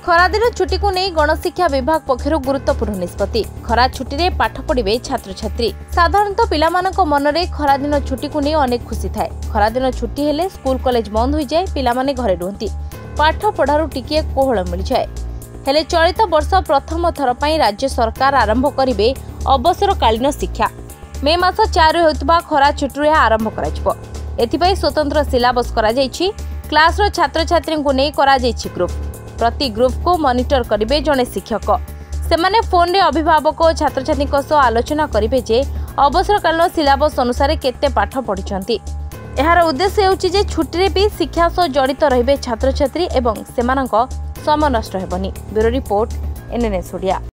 खरादिन छुट्टी को नहीं गणशिक्षा विभाग पक्षर गुरुत्वपूर्ण निष्पत्ति। खरा छुट्टी में पाठ पढ़े छात्र छात्री। साधारणतः पिलामानक मन में खरादिन छुट्टी को नहीं अनेक खुशी थाए। खरादिन छुट्टी हेले स्कूल कॉलेज बंद हो जाए, पिलामाने घरे रुहंती, पाठ पढ़ारू टिकिए कोहल मिल जाए। हेले चलित वर्ष प्रथम थर पर राज्य सरकार आरंभ करिवे अवसरकालीन शिक्षा। मे मास 4 होइतबा खरा छुट्टी आरंभ कराजिबो। एथिपई स्वतंत्र सिलेबस करा जायछि। क्लास रो छात्र छात्री को नहीं करा जायछि ग्रुप। प्रति ग्रुप को मॉनिटर करिवे जने शिक्षक। सेमाने फोन रे अभिभावक और छात्र छात्री सह आलोचना करिवे जे अवसरकालीन सिलेबस अनुसार केते पाठ पढ़िछंती। एहार उद्देश्य हेउछि जे छुट्टी रे भी शिक्षा सह जड़ित रहिबे छात्र छात्री एवं सेमानक समय नष्ट हेबनी। Bureau report, NNS Odia.